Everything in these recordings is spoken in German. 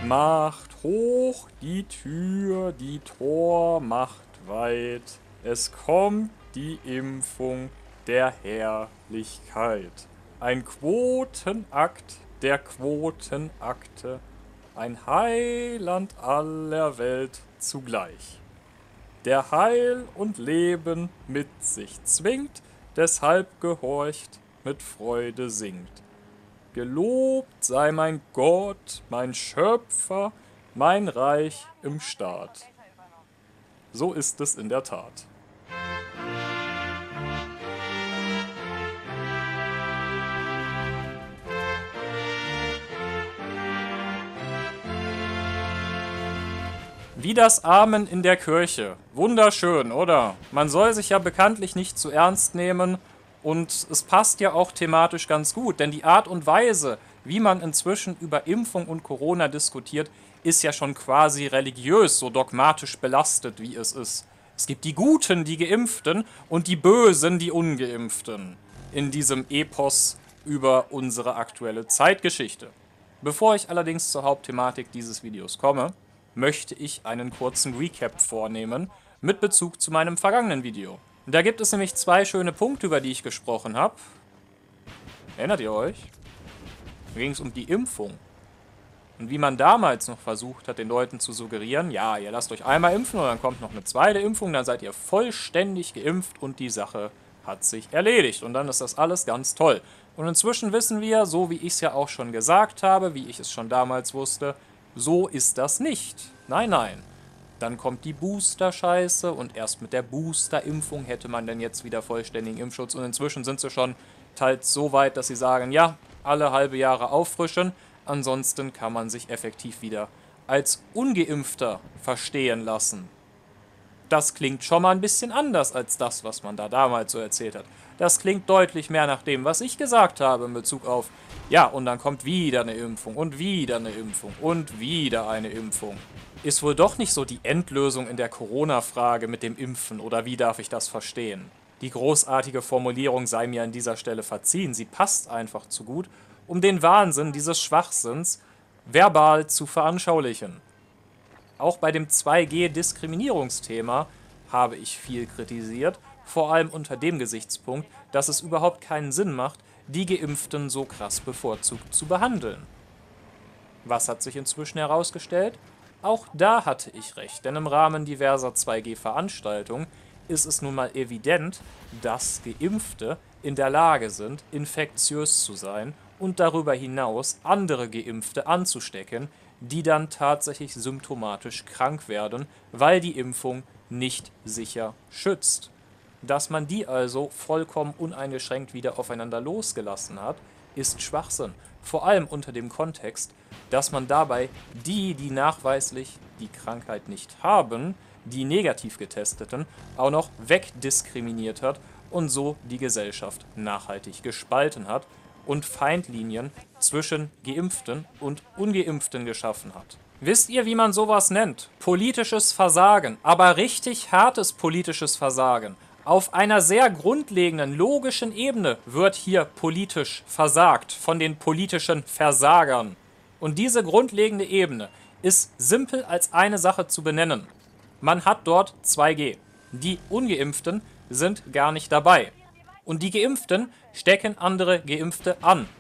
Macht hoch die Tür, die Tor macht weit. Es kommt die Impfung der Herrlichkeit. Ein Quotenakt der Quotenakte. Ein Heiland aller Welt zugleich. Der Heil und Leben mit sich zwingt, deshalb gehorcht, mit Freude singt. Gelobt sei mein Gott, mein Schöpfer, mein Reich im Staat. So ist es in der Tat. Wie das Amen in der Kirche. Wunderschön, oder? Man soll sich ja bekanntlich nicht zu ernst nehmen und es passt ja auch thematisch ganz gut, denn die Art und Weise, wie man inzwischen über Impfung und Corona diskutiert, ist ja schon quasi religiös, so dogmatisch belastet, wie es ist. Es gibt die Guten, die Geimpften, und die Bösen, die Ungeimpften, in diesem Epos über unsere aktuelle Zeitgeschichte. Bevor ich allerdings zur Hauptthematik dieses Videos komme, möchte ich einen kurzen Recap vornehmen mit Bezug zu meinem vergangenen Video. Da gibt es nämlich zwei schöne Punkte, über die ich gesprochen habe. Erinnert ihr euch? Da ging es um die Impfung. Und wie man damals noch versucht hat, den Leuten zu suggerieren, ja, ihr lasst euch einmal impfen und dann kommt noch eine zweite Impfung, dann seid ihr vollständig geimpft und die Sache hat sich erledigt. Und dann ist das alles ganz toll. Und inzwischen wissen wir, so wie ich es ja auch schon gesagt habe, wie ich es schon damals wusste, so ist das nicht. Nein, nein. Dann kommt die Booster-Scheiße und erst mit der Booster-Impfung hätte man dann jetzt wieder vollständigen Impfschutz. Und inzwischen sind sie schon teils so weit, dass sie sagen, ja, alle halbe Jahre auffrischen. Ansonsten kann man sich effektiv wieder als Ungeimpfter verstehen lassen. Das klingt schon mal ein bisschen anders als das, was man da damals so erzählt hat. Das klingt deutlich mehr nach dem, was ich gesagt habe in Bezug auf, ja, und dann kommt wieder eine Impfung und wieder eine Impfung und wieder eine Impfung. Ist wohl doch nicht so die Endlösung in der Corona-Frage mit dem Impfen, oder wie darf ich das verstehen? Die großartige Formulierung sei mir an dieser Stelle verziehen, sie passt einfach zu gut, um den Wahnsinn dieses Schwachsinns verbal zu veranschaulichen. Auch bei dem 2G-Diskriminierungsthema habe ich viel kritisiert, vor allem unter dem Gesichtspunkt, dass es überhaupt keinen Sinn macht, die Geimpften so krass bevorzugt zu behandeln. Was hat sich inzwischen herausgestellt? Auch da hatte ich recht, denn im Rahmen diverser 2G-Veranstaltungen ist es nun mal evident, dass Geimpfte in der Lage sind, infektiös zu sein und darüber hinaus andere Geimpfte anzustecken, die dann tatsächlich symptomatisch krank werden, weil die Impfung nicht sicher schützt. Dass man die also vollkommen uneingeschränkt wieder aufeinander losgelassen hat, ist Schwachsinn. Vor allem unter dem Kontext, dass man dabei die nachweislich die Krankheit nicht haben, die negativ getesteten, auch noch wegdiskriminiert hat und so die Gesellschaft nachhaltig gespalten hat und Feindlinien zwischen Geimpften und Ungeimpften geschaffen hat. Wisst ihr, wie man sowas nennt? Politisches Versagen, aber richtig hartes politisches Versagen. Auf einer sehr grundlegenden, logischen Ebene wird hier politisch versagt von den politischen Versagern. Und diese grundlegende Ebene ist simpel als eine Sache zu benennen. Man hat dort 2G. Die Ungeimpften sind gar nicht dabei. Und die Geimpften stecken andere Geimpfte an.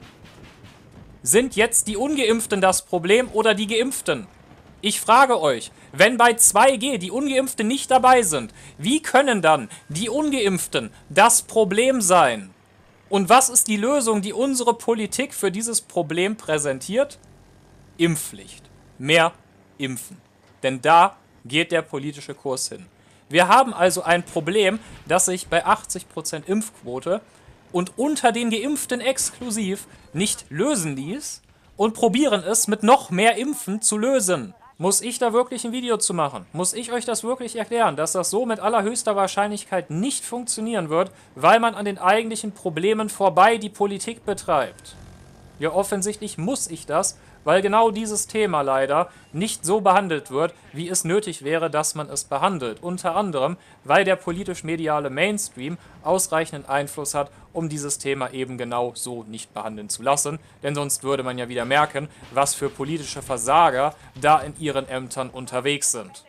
Sind jetzt die Ungeimpften das Problem oder die Geimpften? Ich frage euch, wenn bei 2G die Ungeimpften nicht dabei sind, wie können dann die Ungeimpften das Problem sein? Und was ist die Lösung, die unsere Politik für dieses Problem präsentiert? Impfpflicht. Mehr impfen. Denn da geht der politische Kurs hin. Wir haben also ein Problem, das sich bei 80% Impfquote und unter den Geimpften exklusiv nicht lösen ließ und probieren es mit noch mehr Impfen zu lösen. Muss ich da wirklich ein Video zu machen? Muss ich euch das wirklich erklären, dass das so mit allerhöchster Wahrscheinlichkeit nicht funktionieren wird, weil man an den eigentlichen Problemen vorbei die Politik betreibt? Ja, offensichtlich muss ich das, weil genau dieses Thema leider nicht so behandelt wird, wie es nötig wäre, dass man es behandelt. Unter anderem, weil der politisch-mediale Mainstream ausreichenden Einfluss hat, um dieses Thema eben genau so nicht behandeln zu lassen. Denn sonst würde man ja wieder merken, was für politische Versager da in ihren Ämtern unterwegs sind.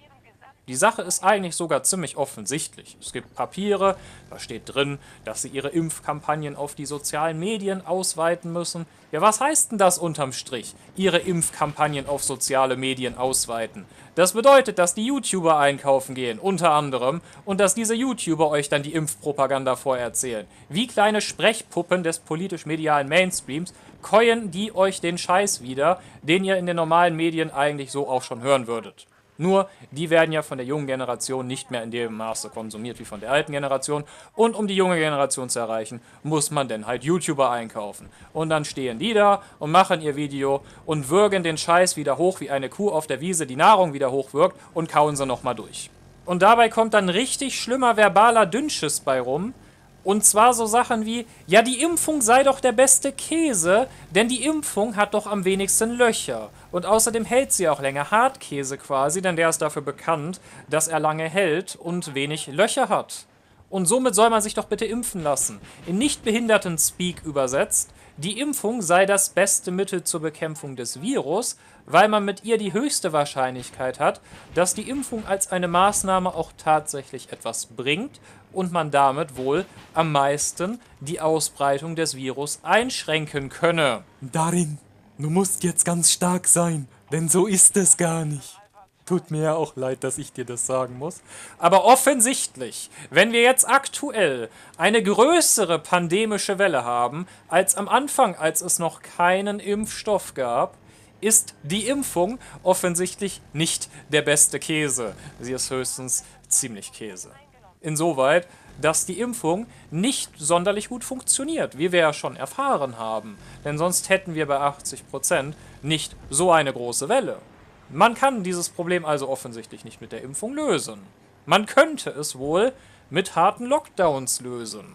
Die Sache ist eigentlich sogar ziemlich offensichtlich. Es gibt Papiere, da steht drin, dass sie ihre Impfkampagnen auf die sozialen Medien ausweiten müssen. Ja, was heißt denn das unterm Strich? Ihre Impfkampagnen auf soziale Medien ausweiten. Das bedeutet, dass die YouTuber einkaufen gehen, unter anderem, und dass diese YouTuber euch dann die Impfpropaganda vorerzählen. Wie kleine Sprechpuppen des politisch-medialen Mainstreams käuen die euch den Scheiß wieder, den ihr in den normalen Medien eigentlich so auch schon hören würdet. Nur, die werden ja von der jungen Generation nicht mehr in dem Maße konsumiert wie von der alten Generation. Und um die junge Generation zu erreichen, muss man dann halt YouTuber einkaufen. Und dann stehen die da und machen ihr Video und würgen den Scheiß wieder hoch, wie eine Kuh auf der Wiese die Nahrung wieder hochwirkt, und kauen sie nochmal durch. Und dabei kommt dann richtig schlimmer verbaler Dünnschiss bei rum. Und zwar so Sachen wie, ja, die Impfung sei doch der beste Käse, denn die Impfung hat doch am wenigsten Löcher. Und außerdem hält sie auch länger. Hartkäse quasi, denn der ist dafür bekannt, dass er lange hält und wenig Löcher hat. Und somit soll man sich doch bitte impfen lassen. In Nichtbehinderten-Speak übersetzt, die Impfung sei das beste Mittel zur Bekämpfung des Virus, weil man mit ihr die höchste Wahrscheinlichkeit hat, dass die Impfung als eine Maßnahme auch tatsächlich etwas bringt und man damit wohl am meisten die Ausbreitung des Virus einschränken könne. Darin, du musst jetzt ganz stark sein, denn so ist es gar nicht. Tut mir ja auch leid, dass ich dir das sagen muss. Aber offensichtlich, wenn wir jetzt aktuell eine größere pandemische Welle haben, als am Anfang, als es noch keinen Impfstoff gab, ist die Impfung offensichtlich nicht der beste Käse. Sie ist höchstens ziemlich Käse. Insoweit, dass die Impfung nicht sonderlich gut funktioniert, wie wir ja schon erfahren haben. Denn sonst hätten wir bei 80% nicht so eine große Welle. Man kann dieses Problem also offensichtlich nicht mit der Impfung lösen. Man könnte es wohl mit harten Lockdowns lösen.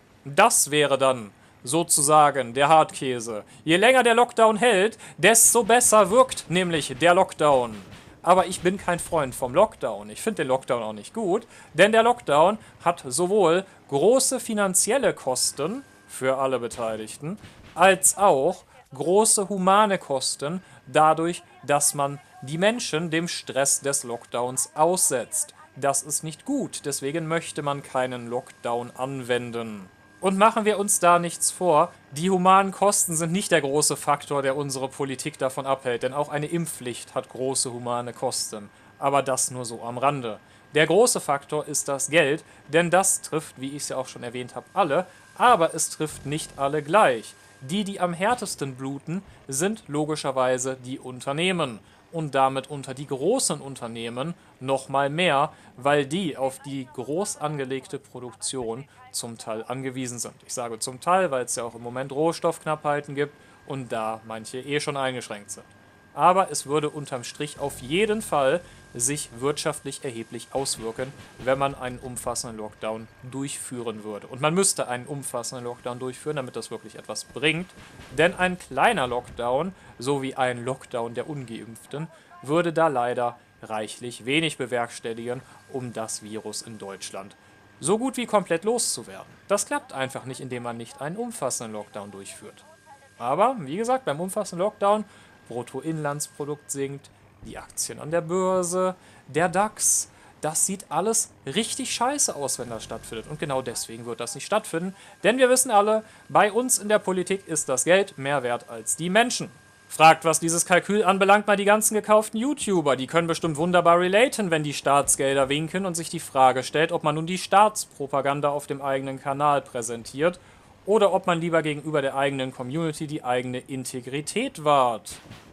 Das wäre dann sozusagen der Hartkäse. Je länger der Lockdown hält, desto besser wirkt nämlich der Lockdown. Aber ich bin kein Freund vom Lockdown. Ich finde den Lockdown auch nicht gut, denn der Lockdown hat sowohl große finanzielle Kosten für alle Beteiligten, als auch große humane Kosten dadurch, dass man die Menschen dem Stress des Lockdowns aussetzt. Das ist nicht gut, deswegen möchte man keinen Lockdown anwenden. Und machen wir uns da nichts vor, die humanen Kosten sind nicht der große Faktor, der unsere Politik davon abhält, denn auch eine Impfpflicht hat große humane Kosten. Aber das nur so am Rande. Der große Faktor ist das Geld, denn das trifft, wie ich es ja auch schon erwähnt habe, alle, aber es trifft nicht alle gleich. Die am härtesten bluten, sind logischerweise die Unternehmen. Und damit unter die großen Unternehmen nochmal mehr, weil die auf die groß angelegte Produktion zum Teil angewiesen sind. Ich sage zum Teil, weil es ja auch im Moment Rohstoffknappheiten gibt und da manche eh schon eingeschränkt sind. Aber es würde unterm Strich auf jeden Fall sich wirtschaftlich erheblich auswirken, wenn man einen umfassenden Lockdown durchführen würde. Und man müsste einen umfassenden Lockdown durchführen, damit das wirklich etwas bringt. Denn ein kleiner Lockdown, so wie ein Lockdown der Ungeimpften, würde da leider reichlich wenig bewerkstelligen, um das Virus in Deutschland so gut wie komplett loszuwerden. Das klappt einfach nicht, indem man nicht einen umfassenden Lockdown durchführt. Aber, wie gesagt, beim umfassenden Lockdown, Bruttoinlandsprodukt sinkt, die Aktien an der Börse, der DAX, das sieht alles richtig scheiße aus, wenn das stattfindet. Und genau deswegen wird das nicht stattfinden. Denn wir wissen alle, bei uns in der Politik ist das Geld mehr wert als die Menschen. Fragt, was dieses Kalkül anbelangt, mal die ganzen gekauften YouTuber. Die können bestimmt wunderbar relaten, wenn die Staatsgelder winken und sich die Frage stellt, ob man nun die Staatspropaganda auf dem eigenen Kanal präsentiert oder ob man lieber gegenüber der eigenen Community die eigene Integrität wahrt.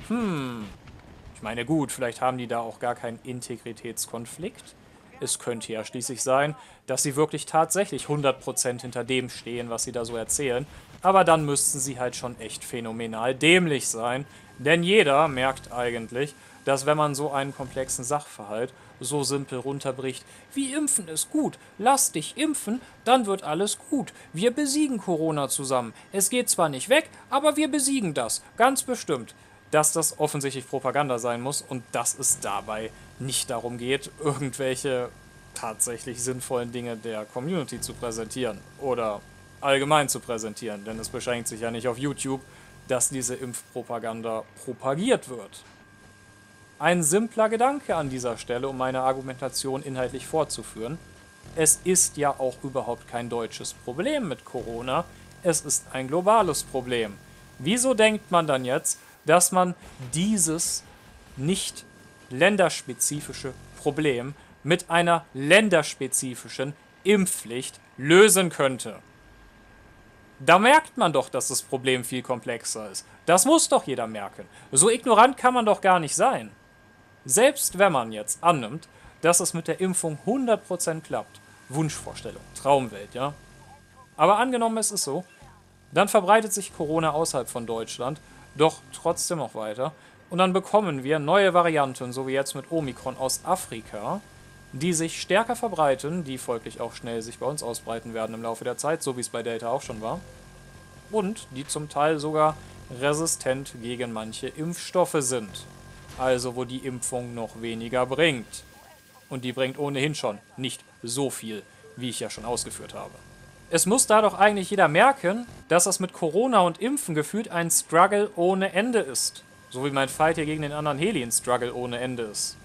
Ich meine, gut, vielleicht haben die da auch gar keinen Integritätskonflikt. Es könnte ja schließlich sein, dass sie wirklich tatsächlich 100% hinter dem stehen, was sie da so erzählen. Aber dann müssten sie halt schon echt phänomenal dämlich sein. Denn jeder merkt eigentlich, dass wenn man so einen komplexen Sachverhalt so simpel runterbricht, wie Impfen ist gut, lass dich impfen, dann wird alles gut. Wir besiegen Corona zusammen. Es geht zwar nicht weg, aber wir besiegen das, ganz bestimmt. dass das offensichtlich Propaganda sein muss und dass es dabei nicht darum geht, irgendwelche tatsächlich sinnvollen Dinge der Community zu präsentieren oder allgemein zu präsentieren, denn es beschränkt sich ja nicht auf YouTube, dass diese Impfpropaganda propagiert wird. Ein simpler Gedanke an dieser Stelle, um meine Argumentation inhaltlich fortzuführen. Es ist ja auch überhaupt kein deutsches Problem mit Corona, es ist ein globales Problem. Wieso denkt man dann jetzt, dass man dieses nicht länderspezifische Problem mit einer länderspezifischen Impfpflicht lösen könnte? Da merkt man doch, dass das Problem viel komplexer ist. Das muss doch jeder merken. So ignorant kann man doch gar nicht sein. Selbst wenn man jetzt annimmt, dass es mit der Impfung 100% klappt, Wunschvorstellung, Traumwelt, ja? Aber angenommen es ist so, dann verbreitet sich Corona außerhalb von Deutschland, doch trotzdem noch weiter. Und dann bekommen wir neue Varianten, so wie jetzt mit Omikron aus Afrika, die sich stärker verbreiten, die folglich auch schnell sich bei uns ausbreiten werden im Laufe der Zeit, so wie es bei Delta auch schon war. Und die zum Teil sogar resistent gegen manche Impfstoffe sind. Also wo die Impfung noch weniger bringt. Und die bringt ohnehin schon nicht so viel, wie ich ja schon ausgeführt habe. Es muss da doch eigentlich jeder merken, dass das mit Corona und Impfen gefühlt ein Struggle ohne Ende ist. So wie mein Fight hier gegen den anderen Heli ein Struggle ohne Ende ist.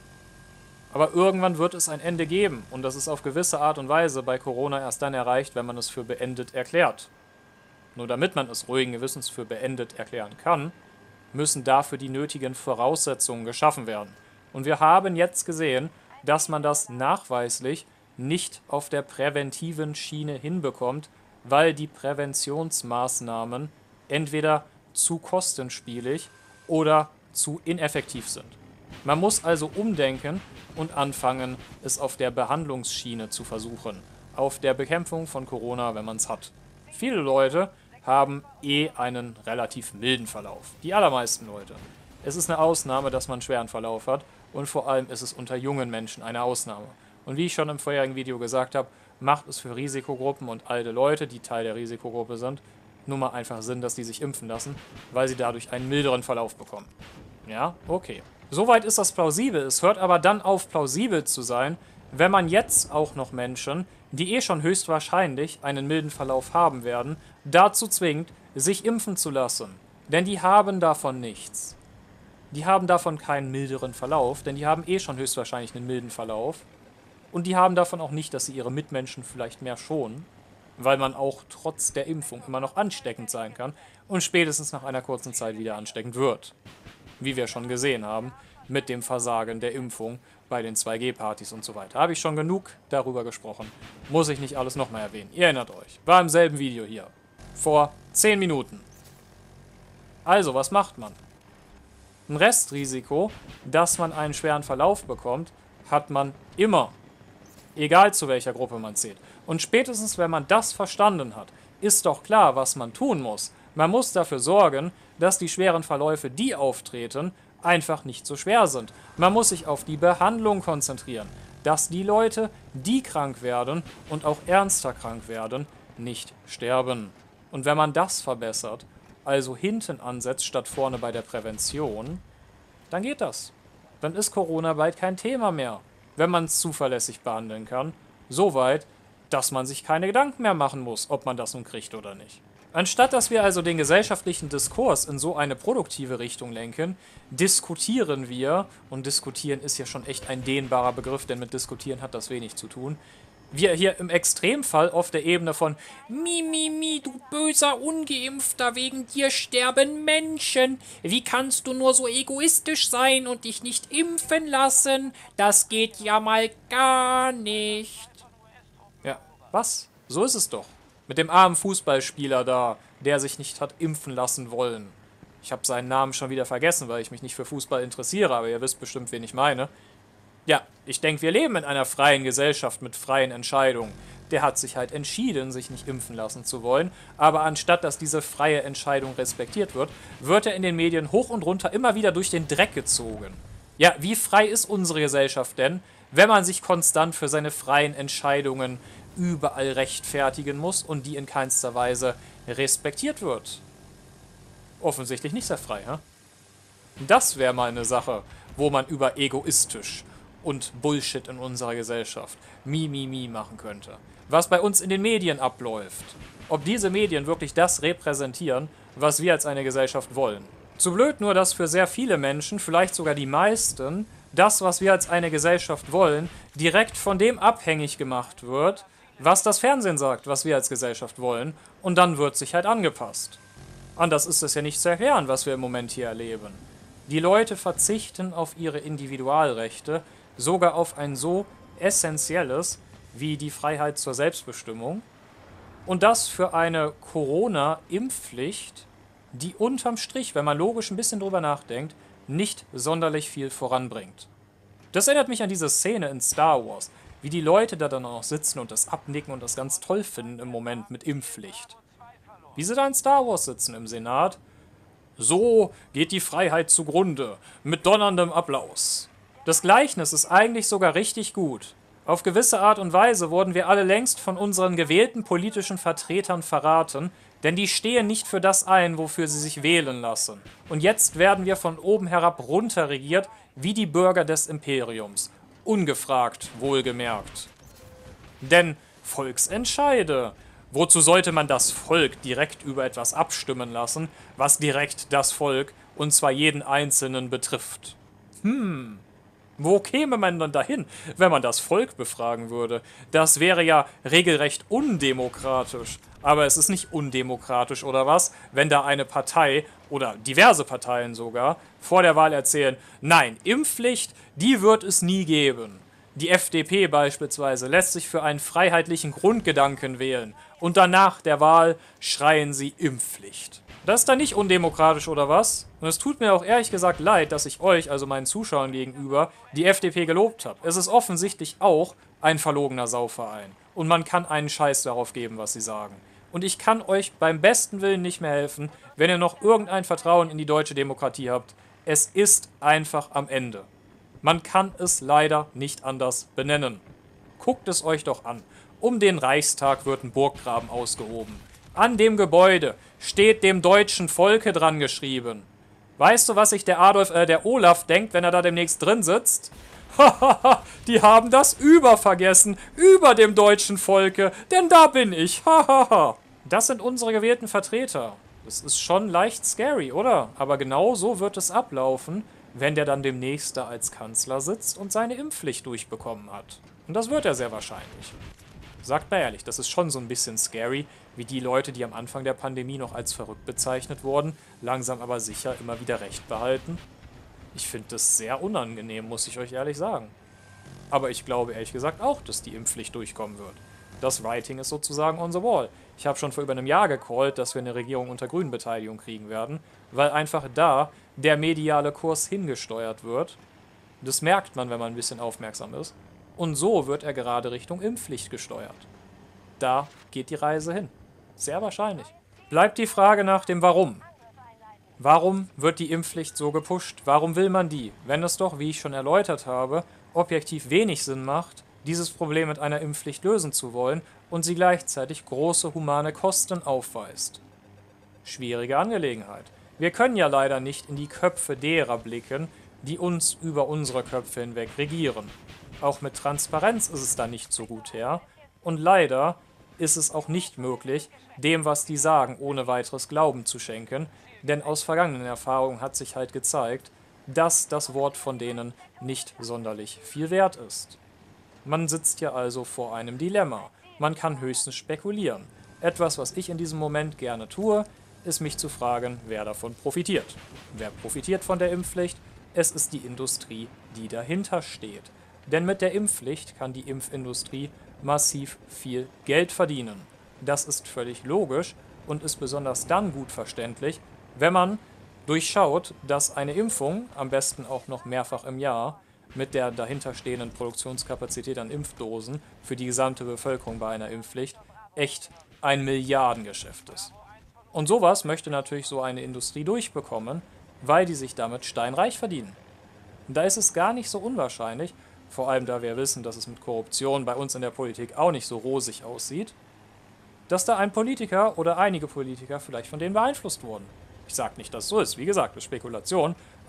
Aber irgendwann wird es ein Ende geben und das ist auf gewisse Art und Weise bei Corona erst dann erreicht, wenn man es für beendet erklärt. Nur damit man es ruhigen Gewissens für beendet erklären kann, müssen dafür die nötigen Voraussetzungen geschaffen werden. Und wir haben jetzt gesehen, dass man das nachweislich nicht auf der präventiven Schiene hinbekommt, weil die Präventionsmaßnahmen entweder zu kostenspielig oder zu ineffektiv sind. Man muss also umdenken und anfangen, es auf der Behandlungsschiene zu versuchen, auf der Bekämpfung von Corona, wenn man es hat. Viele Leute haben einen relativ milden Verlauf. Die allermeisten Leute. Es ist eine Ausnahme, dass man einen schweren Verlauf hat und vor allem ist es unter jungen Menschen eine Ausnahme. Und wie ich schon im vorherigen Video gesagt habe, macht es für Risikogruppen und alte Leute, die Teil der Risikogruppe sind, nur mal einfach Sinn, dass die sich impfen lassen, weil sie dadurch einen milderen Verlauf bekommen. Ja, okay. Soweit ist das plausibel. Es hört aber dann auf, plausibel zu sein, wenn man jetzt auch noch Menschen, die eh schon höchstwahrscheinlich einen milden Verlauf haben werden, dazu zwingt, sich impfen zu lassen. Denn die haben davon nichts. Die haben davon keinen milderen Verlauf, denn die haben eh schon höchstwahrscheinlich einen milden Verlauf. Und die haben davon auch nicht, dass sie ihre Mitmenschen vielleicht mehr schonen, weil man auch trotz der Impfung immer noch ansteckend sein kann und spätestens nach einer kurzen Zeit wieder ansteckend wird. Wie wir schon gesehen haben, mit dem Versagen der Impfung bei den 2G-Partys und so weiter. Habe ich schon genug darüber gesprochen. Muss ich nicht alles nochmal erwähnen. Ihr erinnert euch. War im selben Video hier. Vor 10 Minuten. Also, was macht man? Ein Restrisiko, dass man einen schweren Verlauf bekommt, hat man immer. Egal zu welcher Gruppe man zählt. Und spätestens, wenn man das verstanden hat, ist doch klar, was man tun muss. Man muss dafür sorgen, dass die schweren Verläufe, die auftreten, einfach nicht so schwer sind. Man muss sich auf die Behandlung konzentrieren, dass die Leute, die krank werden und auch ernster krank werden, nicht sterben. Und wenn man das verbessert, also hinten ansetzt statt vorne bei der Prävention, dann geht das. Dann ist Corona bald kein Thema mehr, wenn man es zuverlässig behandeln kann, soweit, dass man sich keine Gedanken mehr machen muss, ob man das nun kriegt oder nicht. Anstatt dass wir also den gesellschaftlichen Diskurs in so eine produktive Richtung lenken, diskutieren wir, und diskutieren ist ja schon echt ein dehnbarer Begriff, denn mit diskutieren hat das wenig zu tun, wir hier im Extremfall auf der Ebene von Mi, du böser Ungeimpfter, wegen dir sterben Menschen. Wie kannst du nur so egoistisch sein und dich nicht impfen lassen? Das geht ja mal gar nicht. Ja, was? So ist es doch. Mit dem armen Fußballspieler da, der sich nicht hat impfen lassen wollen. Ich habe seinen Namen schon wieder vergessen, weil ich mich nicht für Fußball interessiere, aber ihr wisst bestimmt, wen ich meine. Ja, ich denke, wir leben in einer freien Gesellschaft mit freien Entscheidungen. Der hat sich halt entschieden, sich nicht impfen lassen zu wollen, aber anstatt dass diese freie Entscheidung respektiert wird, wird er in den Medien hoch und runter immer wieder durch den Dreck gezogen. Ja, wie frei ist unsere Gesellschaft denn, wenn man sich konstant für seine freien Entscheidungen überall rechtfertigen muss und die in keinster Weise respektiert wird? Offensichtlich nicht sehr frei, hä? Das wäre mal eine Sache, wo man über egoistisch und Bullshit in unserer Gesellschaft Mi machen könnte. Was bei uns in den Medien abläuft. Ob diese Medien wirklich das repräsentieren, was wir als eine Gesellschaft wollen. Zu blöd nur, dass für sehr viele Menschen, vielleicht sogar die meisten, das, was wir als eine Gesellschaft wollen, direkt von dem abhängig gemacht wird, was das Fernsehen sagt, was wir als Gesellschaft wollen, und dann wird sich halt angepasst. Anders ist es ja nicht zu erklären, was wir im Moment hier erleben. Die Leute verzichten auf ihre Individualrechte, sogar auf ein so essentielles wie die Freiheit zur Selbstbestimmung, und das für eine Corona-Impfpflicht, die unterm Strich, wenn man logisch ein bisschen drüber nachdenkt, nicht sonderlich viel voranbringt. Das erinnert mich an diese Szene in Star Wars, wie die Leute da dann auch noch sitzen und das abnicken und das ganz toll finden im Moment mit Impfpflicht. Wie sie da in Star Wars sitzen im Senat. So geht die Freiheit zugrunde, mit donnerndem Applaus. Das Gleichnis ist eigentlich sogar richtig gut. Auf gewisse Art und Weise wurden wir alle längst von unseren gewählten politischen Vertretern verraten, denn die stehen nicht für das ein, wofür sie sich wählen lassen. Und jetzt werden wir von oben herab runterregiert, wie die Bürger des Imperiums. Ungefragt, wohlgemerkt. Denn Volksentscheide. Wozu sollte man das Volk direkt über etwas abstimmen lassen, was direkt das Volk, und zwar jeden Einzelnen, betrifft? Wo käme man dann dahin, wenn man das Volk befragen würde? Das wäre ja regelrecht undemokratisch. Aber es ist nicht undemokratisch, oder was, wenn da eine Partei, oder diverse Parteien sogar, vor der Wahl erzählen, nein, Impfpflicht, die wird es nie geben. Die FDP beispielsweise lässt sich für einen freiheitlichen Grundgedanken wählen und danach der Wahl schreien sie Impfpflicht. Das ist dann nicht undemokratisch, oder was? Und es tut mir auch ehrlich gesagt leid, dass ich euch, also meinen Zuschauern gegenüber, die FDP gelobt habe. Es ist offensichtlich auch ein verlogener Sauverein. Und man kann einen Scheiß darauf geben, was sie sagen. Und ich kann euch beim besten Willen nicht mehr helfen, wenn ihr noch irgendein Vertrauen in die deutsche Demokratie habt. Es ist einfach am Ende. Man kann es leider nicht anders benennen. Guckt es euch doch an. Um den Reichstag wird ein Burggraben ausgehoben. An dem Gebäude steht dem deutschen Volke dran geschrieben. Weißt du, was sich der Olaf denkt, wenn er da demnächst drin sitzt? Hahaha, die haben das vergessen, über dem deutschen Volke, denn da bin ich, hahaha. Das sind unsere gewählten Vertreter. Das ist schon leicht scary, oder? Aber genau so wird es ablaufen, wenn der dann demnächst da als Kanzler sitzt und seine Impfpflicht durchbekommen hat. Und das wird er sehr wahrscheinlich. Sagt mal ehrlich, das ist schon so ein bisschen scary, wie die Leute, die am Anfang der Pandemie noch als verrückt bezeichnet wurden, langsam aber sicher immer wieder Recht behalten. Ich finde das sehr unangenehm, muss ich euch ehrlich sagen. Aber ich glaube ehrlich gesagt auch, dass die Impfpflicht durchkommen wird. Das Writing ist sozusagen on the wall. Ich habe schon vor über einem Jahr gecallt, dass wir eine Regierung unter grünen Beteiligung kriegen werden, weil einfach da der mediale Kurs hingesteuert wird. Das merkt man, wenn man ein bisschen aufmerksam ist. Und so wird er gerade Richtung Impfpflicht gesteuert. Da geht die Reise hin. Sehr wahrscheinlich. Bleibt die Frage nach dem Warum. Warum wird die Impfpflicht so gepusht? Warum will man die? Wenn es doch, wie ich schon erläutert habe, objektiv wenig Sinn macht, dieses Problem mit einer Impfpflicht lösen zu wollen und sie gleichzeitig große humane Kosten aufweist. Schwierige Angelegenheit. Wir können ja leider nicht in die Köpfe derer blicken, die uns über unsere Köpfe hinweg regieren. Auch mit Transparenz ist es da nicht so gut her. Und leider ist es auch nicht möglich, dem, was die sagen, ohne weiteres Glauben zu schenken, denn aus vergangenen Erfahrungen hat sich halt gezeigt, dass das Wort von denen nicht sonderlich viel wert ist. Man sitzt ja also vor einem Dilemma. Man kann höchstens spekulieren. Etwas, was ich in diesem Moment gerne tue, ist mich zu fragen, wer davon profitiert. Wer profitiert von der Impfpflicht? Es ist die Industrie, die dahinter steht. Denn mit der Impfpflicht kann die Impfindustrie massiv viel Geld verdienen. Das ist völlig logisch und ist besonders dann gut verständlich, wenn man durchschaut, dass eine Impfung, am besten auch noch mehrfach im Jahr, mit der dahinterstehenden Produktionskapazität an Impfdosen für die gesamte Bevölkerung bei einer Impfpflicht echt ein Milliardengeschäft ist. Und sowas möchte natürlich so eine Industrie durchbekommen, weil die sich damit steinreich verdienen. Und da ist es gar nicht so unwahrscheinlich, vor allem da wir wissen, dass es mit Korruption bei uns in der Politik auch nicht so rosig aussieht, dass da ein Politiker oder einige Politiker vielleicht von denen beeinflusst wurden. Ich sage nicht, dass es so ist, wie gesagt, das ist Spekulation,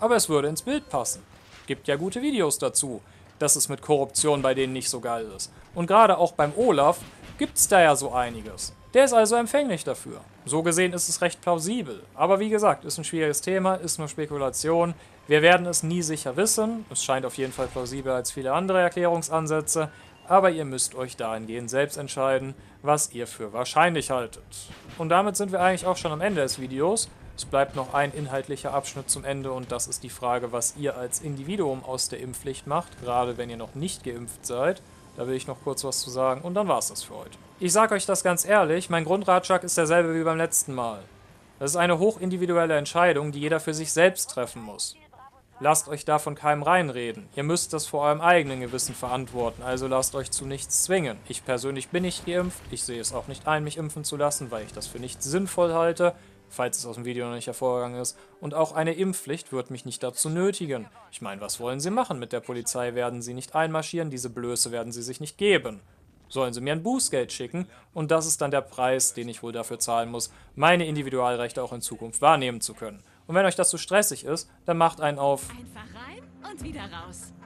aber es würde ins Bild passen. Gibt ja gute Videos dazu, dass es mit Korruption bei denen nicht so geil ist. Und gerade auch beim Olaf gibt's da ja so einiges. Der ist also empfänglich dafür. So gesehen ist es recht plausibel. Aber wie gesagt, ist ein schwieriges Thema, ist nur Spekulation. Wir werden es nie sicher wissen. Es scheint auf jeden Fall plausibler als viele andere Erklärungsansätze. Aber ihr müsst euch dahingehend selbst entscheiden, was ihr für wahrscheinlich haltet. Und damit sind wir eigentlich auch schon am Ende des Videos. Es bleibt noch ein inhaltlicher Abschnitt zum Ende und das ist die Frage, was ihr als Individuum aus der Impfpflicht macht, gerade wenn ihr noch nicht geimpft seid. Da will ich noch kurz was zu sagen und dann war's das für heute. Ich sage euch das ganz ehrlich, mein Grundratschlag ist derselbe wie beim letzten Mal. Das ist eine hochindividuelle Entscheidung, die jeder für sich selbst treffen muss. Lasst euch davon keinem reinreden. Ihr müsst das vor eurem eigenen Gewissen verantworten, also lasst euch zu nichts zwingen. Ich persönlich bin nicht geimpft, ich sehe es auch nicht ein, mich impfen zu lassen, weil ich das für nicht sinnvoll halte, falls es aus dem Video noch nicht hervorgegangen ist. Und auch eine Impfpflicht wird mich nicht dazu nötigen. Ich meine, was wollen sie machen mit der Polizei? Werden sie nicht einmarschieren? Diese Blöße werden sie sich nicht geben. Sollen sie mir ein Bußgeld schicken? Und das ist dann der Preis, den ich wohl dafür zahlen muss, meine Individualrechte auch in Zukunft wahrnehmen zu können. Und wenn euch das zu stressig ist, dann macht einen auf Einfach rein und wieder raus.